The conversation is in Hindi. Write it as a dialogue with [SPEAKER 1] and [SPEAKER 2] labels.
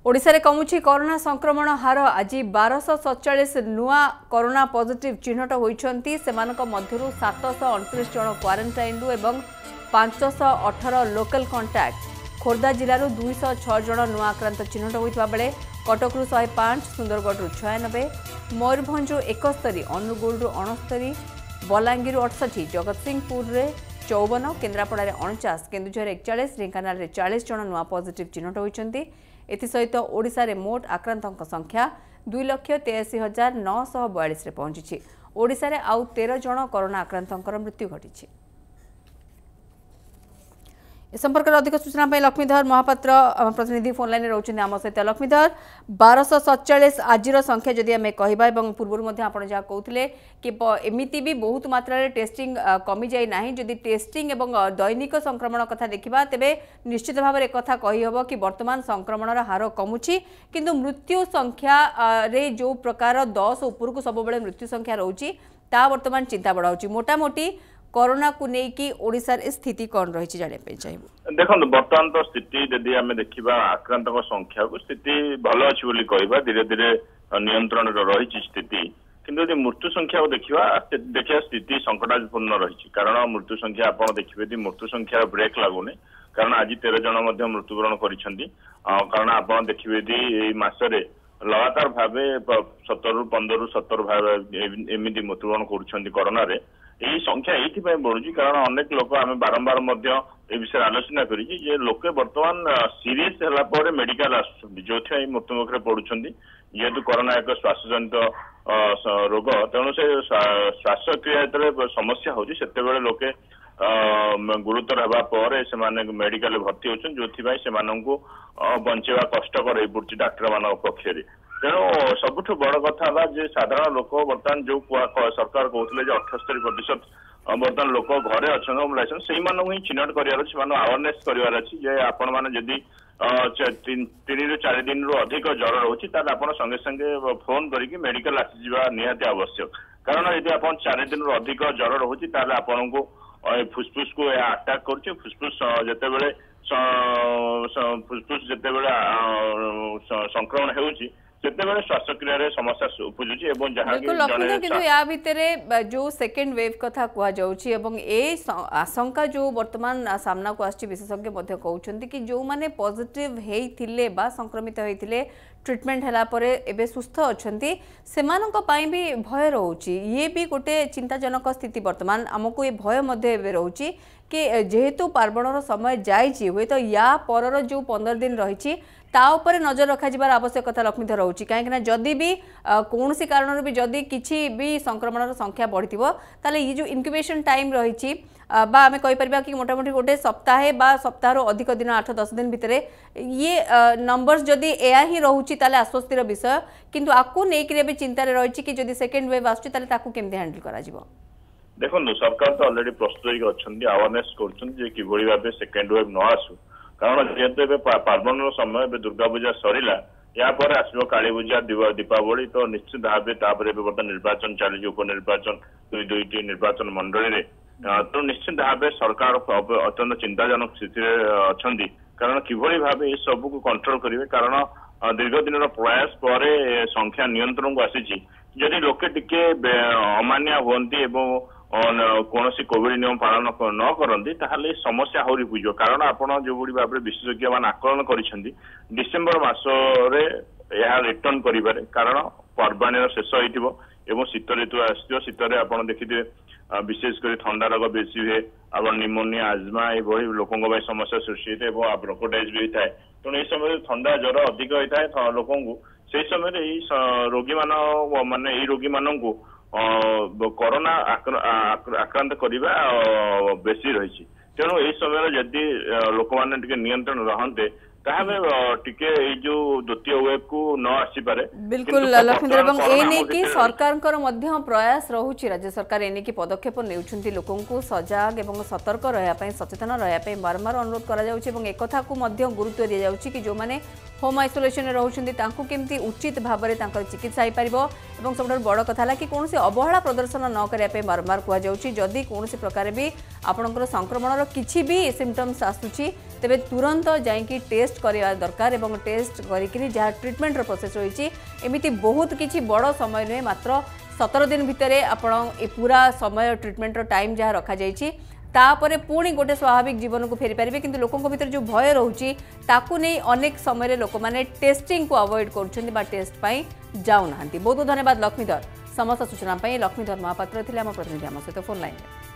[SPEAKER 1] ओडिशा रे कमुछि कोरोना संक्रमण हार आज 1247 नुआ कोरोना पॉजिटिव चिन्हट होइछंती सेमानक मध्यरु 729 जन क्वारंटाइन एवं 518 लोकल कांटेक्ट खोर्धा जिलू 206 जन नुआ आक्रांत चिन्हट होइतबा बेले कटकरू 105 सुंदरगढ़ 96 मयूरभंज 71 अनुगुल 69 बलांगीर 68 जगतसिंहपुर रे 54 केन्द्रापड़ा 49 केन्दुझर 41 ढेंकानाल 40 जन नुआ पॉजिटिव चिन्हट होइछंती एसहित ओडिशा रे मोट आक्रांतों संख्या 2,83,942 रे पहुंची। ओडिशा रे आउ 13 जन कोरोना आक्रांतों मृत्यु घटी। इस संपर्क में अधिक सूचना लक्ष्मीधर महापात्र प्रतिनिधि फोन लाइन रोचे आम सहित। लक्ष्मीधर 1247 आज संख्या जदि आम कहवा पूर्व आप कहते कि एमती भी बहुत मात्रा टेस्टिंग कमी जाए ना जदि टेस्टिंग एवं दैनिक संक्रमण कथा देखा तेरे निश्चित भाव में एक कहीहब कि वर्तमान संक्रमण हार कमुची किंतु मृत्यु संख्या रे जो प्रकार 10 उपरकू सब मृत्यु संख्या रोची ता वर्तमान चिंता बढ़ाऊँच मोटामोटी कोरोना को लेकिन ओडिशा स्थिति कौन रही जानापी चाहिए।
[SPEAKER 2] देखो बर्तमान तो स्थिति जदि आम देखा आक्रांत संख्या को स्थिति भल अच्छी कहवा धीरे धीरे नियंत्रण रही स्थिति किंतु मृत्यु संख्या को देखा स्थिति संकटापूर्ण रही कारण मृत्यु संख्या आप देखिए मृत्यु संख्या ब्रेक लगुनि कारण आज 13 जन मृत्युवरण कर कारण आप देखिए मसरे लगातार भाव 17 ରୁ 15 ରୁ 17 भाव एमती मृत्युवरण करोना यही संख्या ये बढ़ुची कारण अनेक लोक आम बारंबार ए विषय आलोचना करी लोके वर्तमान सीरीयस है मेडिकल जो मृत्युमुखे पड़ुंट जेहेतु कोरोना एक श्वासजनित रोग तेणु से श्वासक्रिया जो समस्या होते लोके गुरुतर होगा मेडिकल भर्ती होती जो बंचेवा कष्टकर हो पड़ी डाक्तर मान पक्ष तेणु सबुठ बड़ कथा साधारण लोक बर्तमान जो सरकार कहते 78% बर्तमान लोक घरे अच्छा से ही चिन्हट कर अवेयरनेस करार अच्छी आपण मैंने 3 ରୁ 4 दिन अधिक ज्वर रोचे आप संगे संगे फोन करके मेडिकल आसीजा निहाती आवश्यक कारण यदि आप 4 दिन ରୁ अधिक ज्वर रोचे आपन को फुसफुस को अटैक कर फुसफुस जिते फुसफुस जिते संक्रमण होती श्वासक्रिय समस्या उपजुची
[SPEAKER 1] या भितर जो सेकेंड वेव कथा कह आशंका जो वर्तमान सामना को आछि विशेषज्ञ कहते कि जो माने पॉजिटिव हेइथिले बा संक्रमित होइथिले ट्रीटमेंट हला परे एबे सुस्थ अछंती सेमानक पई भी भय रहउची ये भी गोटे चिंताजनक स्थिति वर्तमान हमको ये भय मध्ये एबे रहउची कि जेहेतु पार्वणर समय जाइछि हुए तो या परर जो 15 दिन रही ता ऊपर नजर रखा जिबार आवश्यकता लक्ष्मीधर रोची कहीं जदि भी कौन सी कारण भी जदि किसी भी संक्रमण संख्या बढ़िथिबो ताले ये जो इनक्यूबेशन टाइम रही आम कहीपर कि मोटामोटी गोटे सप्ताहे बा सप्ताह अधिक दिन 8-10 दिन भितर ये नंबर्स जदि एया ही रोची ताले आश्वस्तिर विषय किंतु आपको लेकिन चिंतार रही कि जदि सेकेंड वेव आसुची केमती हैंडल करा जिवो।
[SPEAKER 2] देखो सरकार तो अलरेडी प्रस्तुत होती अवेयरनेस कर भाव सेकेंड वेव न आसू कारण जेहेतु पार्वण समय दुर्गा पूजा सरला यापर आसो काली पूजा दीपावली तो निश्चित भाव बर्तमान निर्वाचन चली उपनिर्वाचन दुईटी निर्वाचन मंडली तो निश्चित भाव सरकार अत्यंत चिंताजनक स्थिति अच्छा कारण किभली भाव ये सब को कंट्रोल करेंगे कारण दीर्घ दिन प्रयास पर संख्या नियंत्रण को आसी जदि लोके टिके अमान्या हमें कौन कोविड नियम पालन न करती ताहले समस्या आहरी बुझ कारण आपड़ जो भाव विशेषज्ञ मान आकलन कर डिसेम्बर मसरे रिटर्न करें कारण पर्वाणी शेष हो शीत ऋतु आस शीत आप देखिए विशेषकर थंडा रोग बेसी हुए आप निमोनिया आजमा ये लोक समस्या सृष्टि होता है ब्रोंकोटाइज भी होता है तेणु ये समय थंडा ज्वर अधिक होता है लोक से समय रोगी माने रोगी मान कोरोना आक्रांत करवा बेसी रही तेणु यही समय जदि लोक मैंने नियंत्रण रहते जो द्वितीय वेव को न आसी पारे
[SPEAKER 1] बिल्कुल लक्ष्मीधर सरकार प्रयास रहुछि राज्य सरकार एने की पदक्षेप नेउछंती लोकों को सजाग एवं सतर्क रहा सचेतन रहा बारंबार अनुरोध करा जाउछि एवं एक कथा को गुरुत्व दिया जाउछि कि जो माने होम आइसोलेशन रहउछंती तांको केमती उचित भाव में तांकर चिकित्सा हो पारिबो एवं सबठार बड़ कथा है कि कौन अवहेला प्रदर्शन न करने बारंबार कहुछि जदि कौन प्रकार भी आपणकर संक्रमण किछि भी सिम्पटम्स आसुछि तेबे तुरंत जाइकी टेस्ट करवा दरकार एवं टेस्ट करी जहाँ ट्रिटमेंट प्रोसेस रही एमती बहुत किसी बड़ समय नुहे मात्र 17 दिन भितर आपण पूरा समय ट्रिटमेंट टाइम जहाँ रखा जाइए तापर पुणी गोटे स्वाभाविक जीवन को फेरी पारे कि लोकों भीतर जो भय रोचे ताकू नहीं अनेक समय लोक मैंने टेस्टिंग को अवॉइड कर टेस्ट जाऊना बहुत बहुत धन्यवाद लक्ष्मीधर समस्त सूचना लक्ष्मीधर महापात्र थे आम प्रतिनिधि आम सहित फोन लाइन।